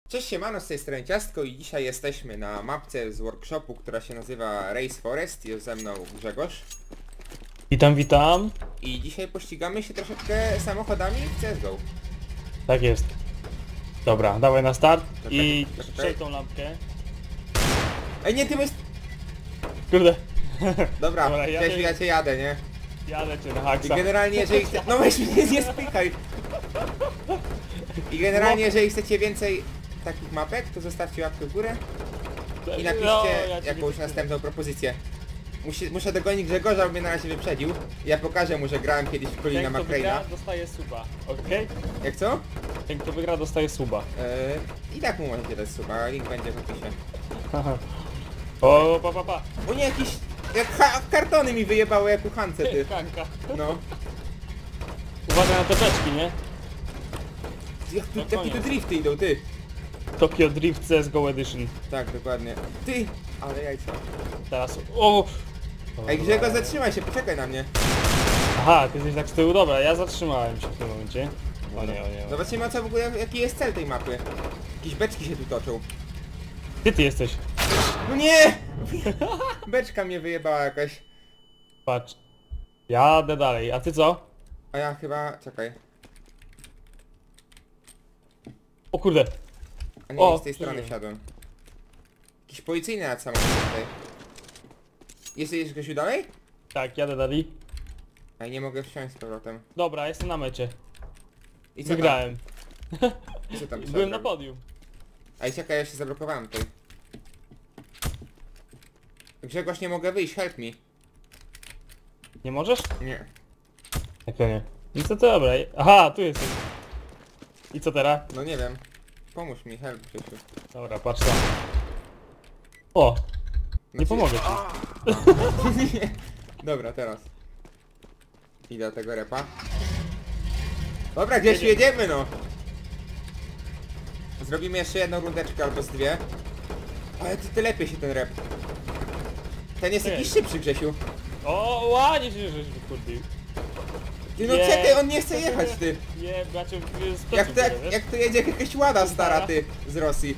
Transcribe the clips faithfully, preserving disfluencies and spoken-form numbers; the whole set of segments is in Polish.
Cześć, siemano, z tej strony Ciastko i dzisiaj jesteśmy na mapce z workshopu, która się nazywa Race Forest. Jest ze mną Grzegorz. Witam, witam. I dzisiaj pościgamy się troszeczkę samochodami w C S G O. Tak jest. Dobra, dawaj na start Czekaj, i czekaj. strzel tą lampkę. Ej, nie, ty jest... Kurde. Dobra, Dobra, ja Grzesiu, ty- ja cię jadę, nie? Jadę cię na I haksa. generalnie, jeżeli chce... No weź mnie, nie spychaj! I generalnie, jeżeli chcecie więcej takich mapek, to zostawcie łapkę w górę i napiszcie No, ja cię jakąś nie następną propozycję. Musi, muszę dogonić Grzegorza, bo mnie na razie wyprzedził. Ja pokażę mu, że grałem kiedyś w Colina Ten kto McRae'a. wygra dostaje suba, okej? Jak co? Ten kto wygra dostaje suba. Yy, I tak mu możecie dać suba, link będzie w opisie. O, pa, pa, pa. O nie, jakiś... Jak ha kartony mi wyjebały jak u Hance, ty. Kanka. No. Uważaj na te beczki, nie? Jak tu, No jakie tu koniec. drifty idą, ty. Tokyo Drift C S G O Edition. Tak, dokładnie. Ty! Ale jajca. Teraz... O! Ej, Grzegorz, zatrzymaj się, poczekaj na mnie. Aha, ty jesteś tak z tyłu, dobra, ja zatrzymałem się w tym momencie. O nie, o nie, o nie. Zobaczymy, o co w ogóle, jaki jest cel tej mapy. Jakieś beczki się tu toczą. Ty ty jesteś. No nie! Beczka mnie wyjebała jakaś. Patrz. Jadę dalej, a ty co? A ja chyba... czekaj. O kurde. A nie, O, z tej strony przeżyłem. wsiadłem. Jakiś policyjny nad samochodem tutaj. Jesteś Grzesiu dalej? Tak, jadę dalej. A ja nie mogę wsiąść z powrotem. Dobra, jestem na mecie. I co Wygrałem. tam? I co tam trzeba Byłem na zrobić? podium. Ej, czekaj, ja się zablokowałem tutaj. Grzegorz, nie mogę wyjść, help me. Nie możesz? Nie. Jak to nie? No to dobra. Aha, tu jesteś. I co teraz? No nie wiem. Pomóż mi, help Grzesiu. Dobra, patrz tam. O! Nie Znaczy- pomogę ci. Nie. Dobra, teraz. Idę do tego repa. Dobra, gdzieś Jedziemy. jedziemy no! Zrobimy jeszcze jedną rundeczkę albo z dwie. Ale ty, ty lepiej się ten rep. Ten jest Ty. jakiś szybszy, Grzesiu. O, ładnie się żeś wykurwił. Ty no Nie. czekaj, on nie chce jechać, ty. Nie, bracie, z Jak plecu to, jak, biorę, wiesz? jak to jedzie jakaś łada stara, ty, z Rosji.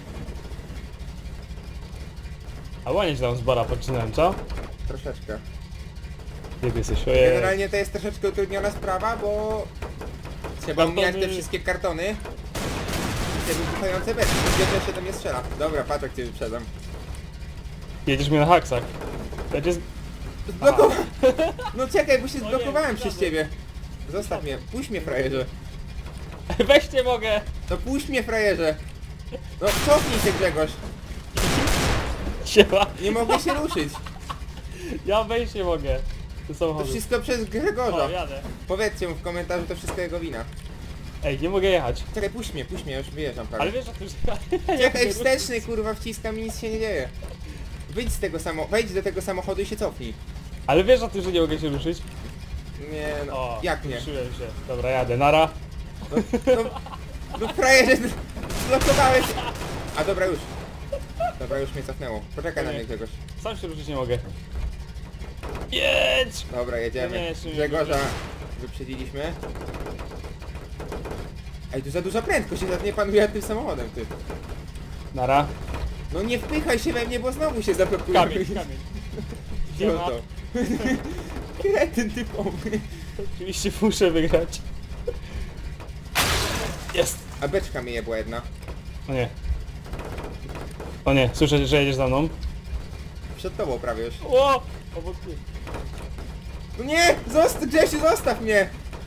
A ładnie się tam z bara podcinałem, co? Troszeczkę. Gdzie ty jesteś? Ojej. Generalnie to jest troszeczkę utrudniona sprawa, bo... Trzeba Kartony. omijać te wszystkie kartony. I te wybuchające beczki. Gdzie się do mnie strzela. Dobra, patrz jak cię wyprzedzam. Jedziesz mnie na haksach. Będzie z... Zblokowałem! No czekaj, bo się O nie, zblokowałem przez wsiadłem. ciebie. Zostaw mnie, puść mnie frajerze. Weź nie mogę! No puść mnie frajerze. No cofnij się Grzegorz. Siema. Nie mogę się ruszyć. Ja wejść nie mogę. Do To samochodu. wszystko przez O, Grzegorza. jadę. Powiedzcie mu w komentarzu, to wszystko jego wina. Ej, nie mogę jechać. Czekaj, puść mnie, puść mnie, już wyjeżdżam Ale prawie. wiesz, że ty już... Czekaj, wsteczny kurwa wciskam i nic się nie dzieje. Wyjdź z tego samo, wejdź do tego samochodu i się cofnij. Ale wiesz o tym, że nie mogę się ruszyć? Nie no, O, jak nie? ruszyłem się. Dobra, jadę, nara. No, no, no frajerze, zblokowałeś. A dobra już. Dobra, już mnie cofnęło. Poczekaj na mnie Grzegorz. Sam się ruszyć nie mogę. Jedź! Dobra, jedziemy. Nie, jeszcze nie Grzegorza wiem. wyprzedziliśmy. Ej, tu za duża prędkość, ja nie panuję nad tym samochodem, ty. Nara. No nie wpychaj się we mnie, bo znowu się zablokuje. Kamień, kamień. Co Siema. to? Kretyn typowy. Oczywiście muszę wygrać. Jest! A beczka mnie jebła jedna. O nie. O nie, słyszę, że jedziesz za mną. Przed tobą prawie już. O! Obok mnie. No nie! Zostaw, Grzesiu, zostaw mnie!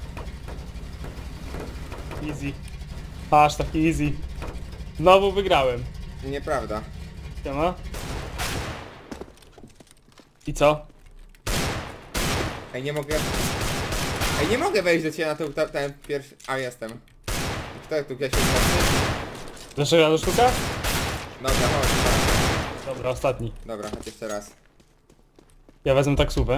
Easy. Aż taki easy. Znowu wygrałem. Nieprawda. Siema. I co? Ej, nie mogę... Ej, nie mogę wejść do ciebie na tą, ta, ten pierwszy... A, jestem. Kto tu gdzieś jest? Dlaczego ja do sztuka? Dobra, chodź. Dobra, ostatni. Dobra, chodź jeszcze raz. Ja wezmę taksówę.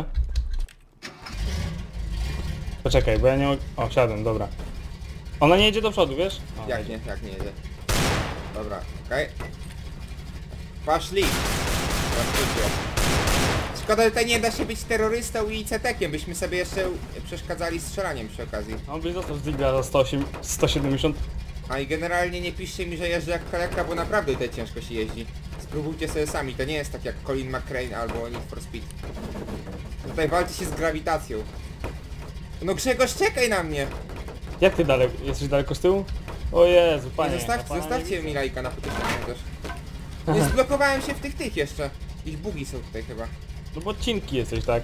Poczekaj, bo ja nie mogę... O, wsiadłem, dobra. Ona nie jedzie do przodu, wiesz? O, Jak jedzie. nie, jak nie jedzie. Dobra, okej. Poszli! Poszli. Szkoda, że tutaj nie da się być terrorystą i cetekiem, byśmy sobie jeszcze przeszkadzali strzelaniem przy okazji. On by został z Digla za sto osiem, sto siedemdziesiąt. A i generalnie nie piszcie mi, że jeżdżę jak kaleka, bo naprawdę tutaj ciężko się jeździ. Spróbujcie sobie sami, to nie jest tak jak Colin McRae albo Need for Speed. Tutaj walczy się z grawitacją. No Grzegorz, czekaj na mnie! Jak ty daleko? Jesteś daleko z tyłu? O Jezu, Nie, panie. zostaw, na pana nie zostawcie widzę. mi lajka na potyczenie też. Nie zblokowałem się w tych tych jeszcze. Jakieś bugi są tutaj chyba. No bo odcinki jesteś, tak?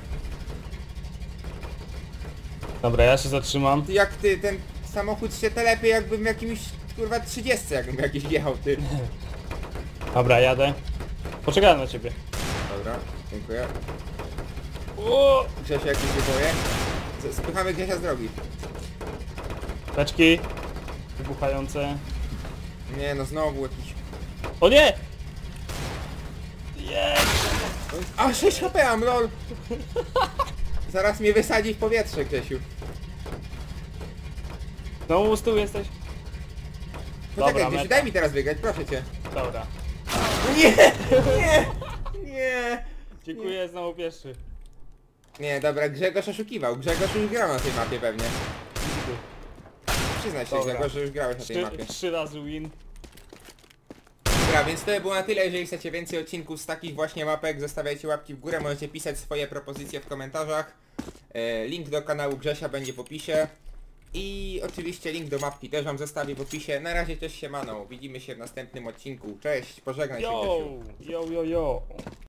Dobra, ja się zatrzymam. Ty jak ty, ten samochód się telepie jakbym w jakimś kurwa trzydziestce jakbym jakiś jechał ty. Dobra, jadę. Poczekałem na ciebie. Dobra, dziękuję. O! Grzesiu jakiś wyboje. Z- Spychamy Grzesia z drogi. Teczki. Wybuchające. Nie no, znowu jakiś... O nie! Jest! A, sześć H P mam, lol! Zaraz mnie wysadzi w powietrze, Grzesiu. Znowu z tyłu jesteś? Poczekaj, Dobra, Grzesiu, meta. daj mi teraz biegać, proszę cię. Dobra. Nie! Nie! Nie! Dziękuję, znowu pierwszy. Nie, dobra, Grzegorz oszukiwał. Grzegorz już grał na tej mapie pewnie. Przyznaj się, Dobra. Grzegorz, że już grałeś na tej Trzy, mapie. trzy razy win. Dobra, więc to by było na tyle. Jeżeli chcecie więcej odcinków z takich właśnie mapek, zostawiajcie łapki w górę, możecie pisać swoje propozycje w komentarzach. E, link do kanału Grzesia będzie w opisie. I oczywiście link do mapki też wam zostawię w opisie. Na razie też siemano, widzimy się w następnym odcinku. Cześć, pożegnaj się Yo! Grzesiu. Yo, yo, yo!